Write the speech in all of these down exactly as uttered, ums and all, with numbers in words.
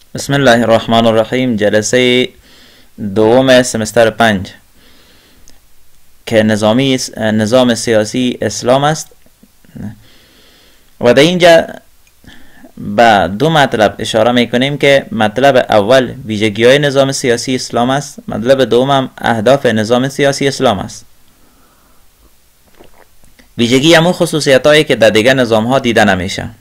بسم الله الرحمن الرحیم. جلسه دوم سمستر پنج که نظامی نظام سیاسی اسلام است و در اینجا به دو مطلب اشاره میکنیم که مطلب اول ویژگی های نظام سیاسی اسلام است، مطلب دوم هم اهداف نظام سیاسی اسلام است. ویژگی همون خصوصیت هایی که در دیگر نظام ها دیده نمیشه.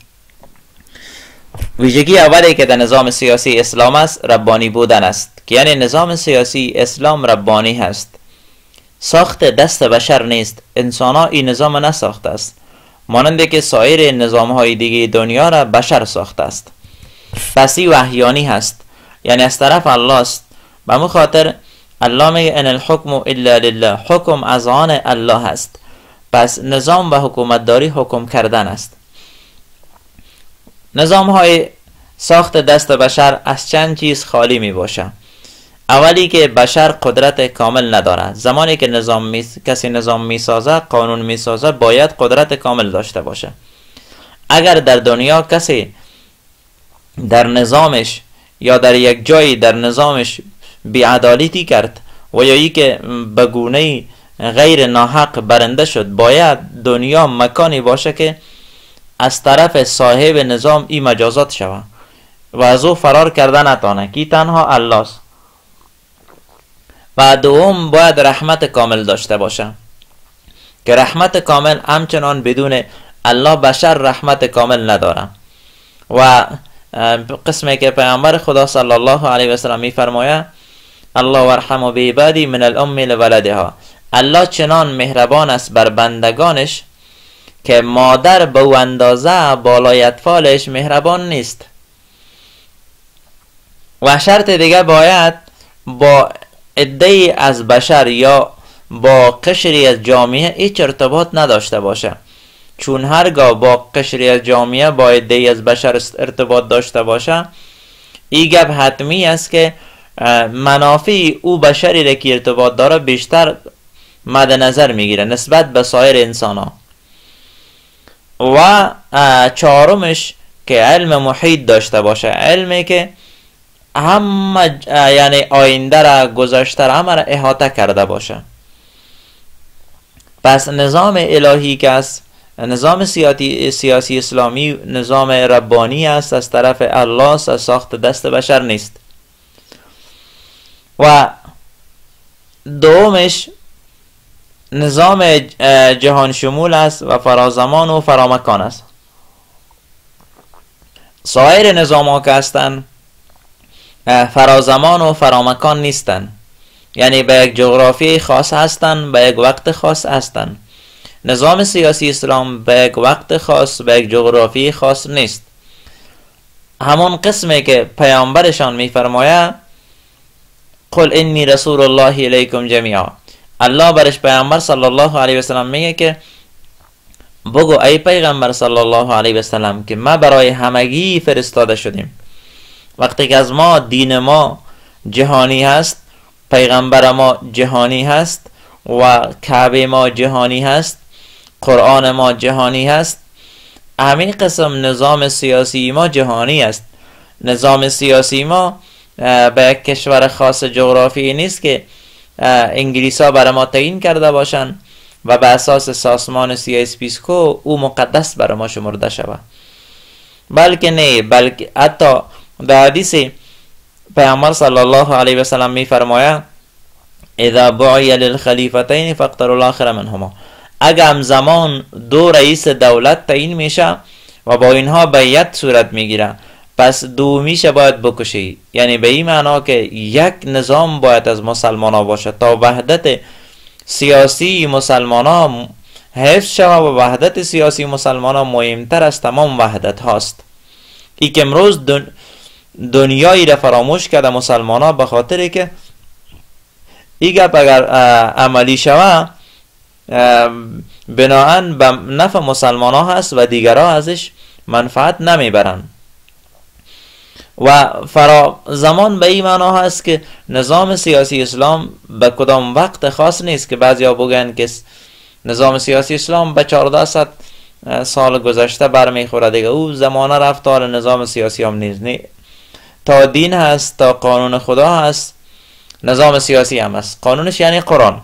ویژگی اولی که در نظام سیاسی اسلام است ربانی بودن است، که یعنی نظام سیاسی اسلام ربانی هست، ساخت دست بشر نیست. انسان ها این نظام نساخته است، ماننده که سایر نظام های دیگه دنیا را بشر ساخته است. پس این وحیانی هست، یعنی از طرف الله است. به همون خاطر الله میگه ان الحکم الا لله، حکم از آن الله هست. پس نظام و حکومت داری حکم کردن است. نظام های ساخت دست بشر از چند چیز خالی می باشه. اولی که بشر قدرت کامل نداره. زمانی که نظام می... کسی نظام می سازه، قانون می سازه، باید قدرت کامل داشته باشه. اگر در دنیا کسی در نظامش یا در یک جایی در نظامش بی‌عدالتی کرد و یا ای که به گونه غیر ناحق برنده شد، باید دنیا مکانی باشه که از طرف صاحب نظام این مجازات شود و از او فرار کردن نتانه، که تنها الله است. و دوم باید رحمت کامل داشته باشه، که رحمت کامل همچنان بدون الله بشر رحمت کامل نداره. و قسمی که پیامبر خدا صلی الله علیه و سلم می فرماید الله ورحم بعبادی من الام لولدها، الله چنان مهربان است بر بندگانش که مادر به او اندازه بالای اطفالش مهربان نیست. و شرط دیگه باید با عده‌ای از بشر یا با قشری از جامعه هیچ ارتباط نداشته باشه، چون هرگاه با قشری از جامعه با عده‌ای از بشر ارتباط داشته باشه، این گپ حتمی است که منافع او بشری را که ارتباط داره بیشتر مد نظر میگیره نسبت به سایر انسان ها. و چهارمش که علم محیط داشته باشه، علمی که همه یعنی آینده را گذشته را همه را احاطه کرده باشه. پس نظام الهی که است، نظام سیاسی, سیاسی اسلامی نظام ربانی است، از طرف الله است، از ساخت دست بشر نیست. و دومش نظام جهان شمول است و فرازمان و فرامکان است. سایر نظام ها که هستند فرازمان و فرامکان نیستند، یعنی به یک جغرافی خاص هستند، به یک وقت خاص هستند. نظام سیاسی اسلام به یک وقت خاص، به یک جغرافی خاص نیست. همون قسمی که پیامبرشان میفرماید قل انی رسول الله الیکم جمیعا، الله برش پیامبر صلی الله علیه و سلم میگه که بگو ای پیغمبر صلی الله علیه و سلم که ما برای همگی فرستاده شدیم. وقتی که از ما دین ما جهانی هست، پیغمبر ما جهانی هست و کعبه ما جهانی هست، قرآن ما جهانی هست، همین قسم نظام سیاسی ما جهانی است. نظام سیاسی ما به یک کشور خاص جغرافی نیست که انگلیس ها برای ما تعیین کرده باشند و به اساس سازمان سیاسپیسکو او مقدس برای ما شمرده شود، بلکه نه، بلکه حتی در حدیث پیامبر صلی الله علیه و سلم می فرماید اذا بعی للخلیفتین فاقتلوا الاخر منهما، اگر زمان دو رئیس دولت تعیین میشه و با اینها بیعت صورت میگیره، پس دومیشه باید بکشی. یعنی به این معنا که یک نظام باید از مسلمان ها باشه تا وحدت سیاسی مسلمان ها حفظ شود و وحدت سیاسی مسلمان ها مهمتر از تمام وحدت هاست. ای که امروز دن... دنیایی را فراموش کرده مسلمان ها، به خاطر که ای گپ اگر عملی شود بناهن به نفع مسلمان ها هست و دیگرها ازش منفعت نمیبرن. و فرا زمان به این معنا هست که نظام سیاسی اسلام به کدام وقت خاص نیست که بعضیا بگن که نظام سیاسی اسلام به چهارده صد سال گذشته برمیخوره دیگه، او زمانه رفت تا نظام سیاسی هم نیست. تا دین هست، تا قانون خدا هست، نظام سیاسی هم هست. قانونش یعنی قرآن.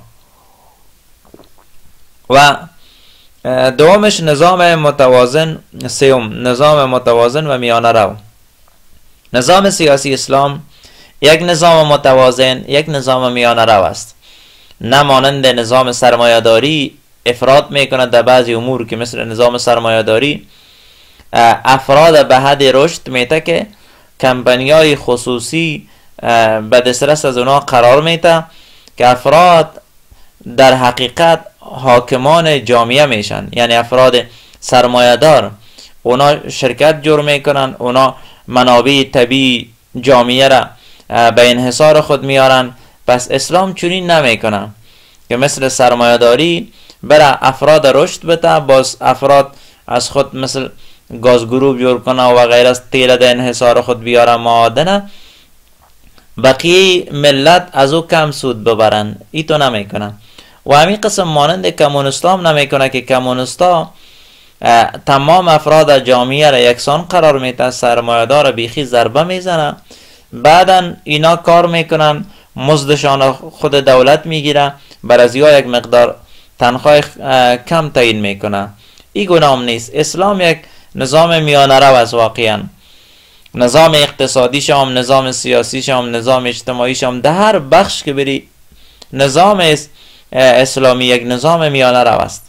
و دومش نظام متوازن، سوم نظام متوازن و میانه رو. نظام سیاسی اسلام یک نظام متوازن، یک نظام میانه رو است. نه مانند نظام سرمایه‌داری افراط میکنه در بعضی امور که مثل نظام سرمایه‌داری افراد به حد رشد میته که کمپانی‌های خصوصی به دسترس از اونا قرار میته که افراد در حقیقت حاکمان جامعه میشن. یعنی افراد سرمایه‌دار اونا شرکت جور میکنن، اونا منابع طبیعی جامعه را به انحصار خود میارن. پس اسلام چنین نمیکنه که مثل سرمایه‌داری برای افراد رشد بده، باز افراد از خود مثل گاز گروه جور کنه و غیر از تیل ده انحصار خود بیاره معادنه، بقیه ملت از او کم سود ببرن. ای تو نمیکنه. و همین قسم مانند کمونیستا هم نمیکنه که کمونیستا تمام افراد جامعه را یکسان قرار میده، سرمایه‌دار بیخی ضربه میزنه، بعدا اینا کار میکنن، مزدشان خود دولت میگیره، بر از یا یک مقدار تنخواه کم تعیین میکنه. این گناه نیست. اسلام یک نظام میانه رو است. واقعا نظام اقتصادی شام، نظام سیاسی شام، نظام اجتماعی شام، در هر بخش که بری نظام اسلامی یک نظام میانه رو است.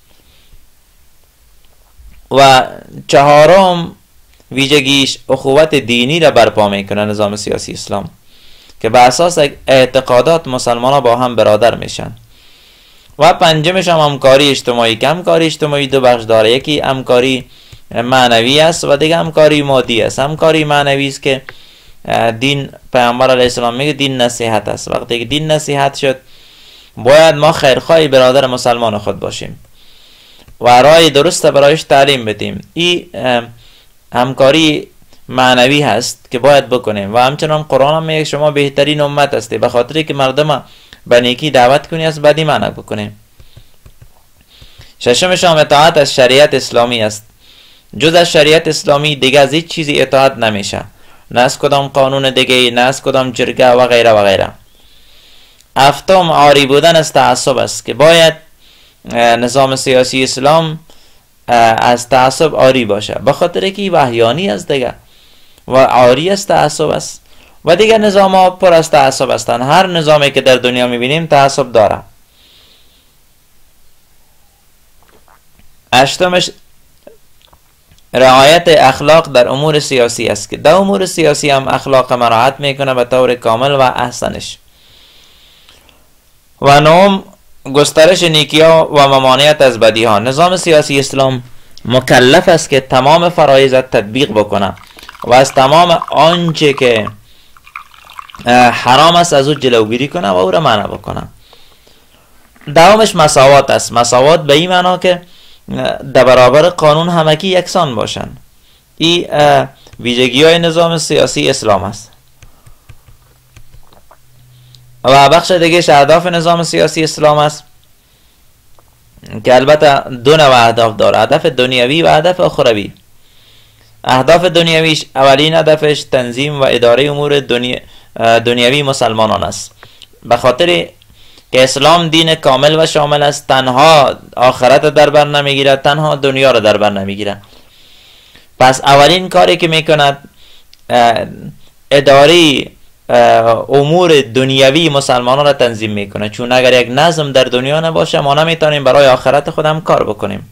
و چهارم ویژگیش اخوت دینی را برپا میکنه نظام سیاسی اسلام، که بر اساس اعتقادات مسلمان ها با هم برادر میشن. و پنجمش هم همکاری اجتماعی، که همکاری اجتماعی دو بخش داره. یکی همکاری معنوی است و دیگه همکاری مادی است. همکاری معنوی است که دین، پیامبر علیه السلام میگه دین نصیحت است. وقتی که دین نصیحت شد باید ما خیرخواه برادر مسلمان خود باشیم و راه درست برایش تعلیم بدیم. این همکاری معنوی هست که باید بکنیم. و همچنان قرآن هم میگه شما بهترین امت هستی، به خاطری که مردم به نیکی دعوت کنی از بدی منع بکنیم. ششمش هم اطاعت از شریعت اسلامی است. جز از شریعت اسلامی دیگه از هیچ چیزی اطاعت نمیشه، نه از کدام قانون دیگه، نه از کدام جرگه و غیره و غیره. هفتم عاری بودن از تعصب است، که باید نظام سیاسی اسلام از تعصب عاری باشه، به خاطر که وحیانی است دیگه و عاری از تعصب است. و دیگه نظام ها پر از تعصب هستند. هر نظامی که در دنیا میبینیم تعصب داره. هشتمش رعایت اخلاق در امور سیاسی است، که در امور سیاسی هم اخلاق مراعات میکنه به طور کامل و احسنش. و نهم گسترش نیکی‌ها و ممانعت از بدیها. نظام سیاسی اسلام مکلف است که تمام فرایض تطبیق بکنه و از تمام آنچه که حرام است از او جلوگیری کنه و او را منع بکنه. دومش مساوات است. مساوات به این معنا که در برابر قانون همگی یکسان باشن. این ویژگی های نظام سیاسی اسلام است. و بخش دیگه اهداف نظام سیاسی اسلام است که البته دو نوع اهداف داره، هدف دنیوی و هدف اخروی. اهداف دنیویش اولین هدفش تنظیم و اداره امور دنیا دنیوی مسلمانان است، به خاطر که اسلام دین کامل و شامل است. تنها آخرت در بر نمیگیره، تنها دنیا را در بر نمیگیره. پس اولین کاری که میکند اداره امور دنیوی مسلمانان را تنظیم میکنه، چون اگر یک نظم در دنیا نباشه ما نمیتونیم برای آخرت خودم کار بکنیم.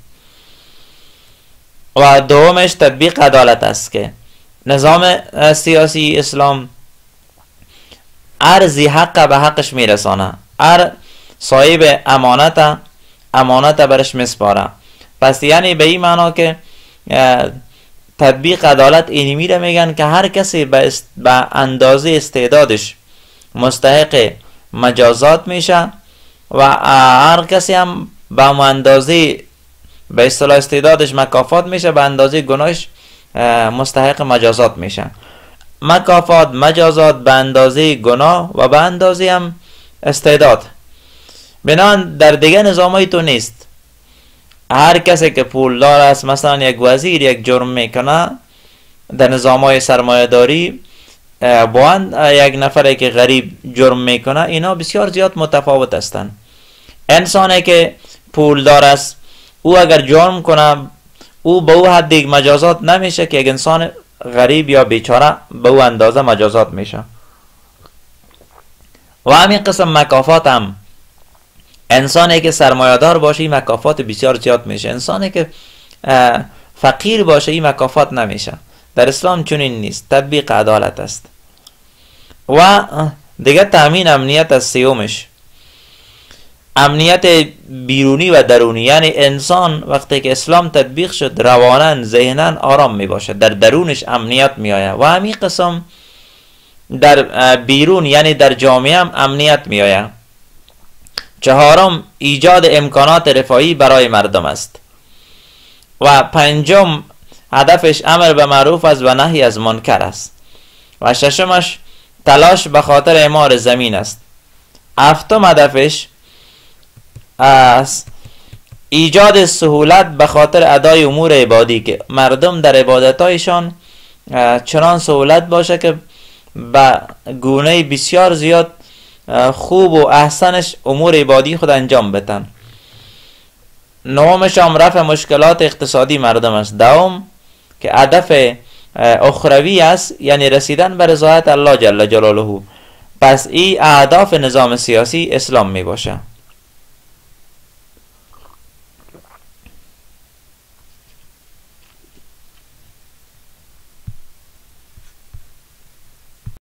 و دومش تطبیق عدالت است، که نظام سیاسی اسلام هر ذی حق به حقش میرسانه، هر صاحب امانت امانت برش میسپاره. پس یعنی به این معنا که تطبیق عدالت اینی میره میگن که هر کسی به اندازه استعدادش مستحق مجازات میشه و هر کسی هم به اندازه به اصطلاح استعدادش مکافات میشه، به اندازه گناهش مستحق مجازات میشه. مکافات مجازات به اندازه گناه و به اندازه هم استعداد. بنان در دیگه نظامای تو نیست. هر کسی که پولدار است، مثلا یک وزیر یک جرم میکنه در نظامای سرمایه داری، با یک نفری که غریب جرم میکنه اینا بسیار زیاد متفاوت هستند. انسانی که پولدار است او اگر جرم کنه او به او حد دیگه مجازات نمیشه که یک انسان غریب یا بیچاره به او اندازه مجازات میشه. و همین قسم مکافات هم انسانی که سرمایه‌دار باشه این مکافات بسیار زیاد میشه، انسانی که فقیر باشه این مکافات نمیشه. در اسلام چنین نیست، تطبیق عدالت است. و دیگه تامین امنیت از سیومش، امنیت بیرونی و درونی، یعنی انسان وقتی که اسلام تطبیق شد رواناً ذهناً آرام می باشه، در درونش امنیت می آید و همین قسم در بیرون یعنی در جامعه هم امنیت می آید. چهارم ایجاد امکانات رفاهی برای مردم است و پنجم هدفش امر به معروف است و نهی از منکر است و ششمش تلاش به خاطر اعمار زمین است. هفتم هدفش از ایجاد سهولت به خاطر ادای امور عبادی که مردم در عبادتایشان چنان سهولت باشه که به گونه بسیار زیاد خوب و احسنش امور عبادی خود انجام بدن. نهمش هم رفع مشکلات اقتصادی مردم است. دهم که هدف اخروی است یعنی رسیدن به رضایت الله جل جلاله. پس این اهداف نظام سیاسی اسلام می باشه.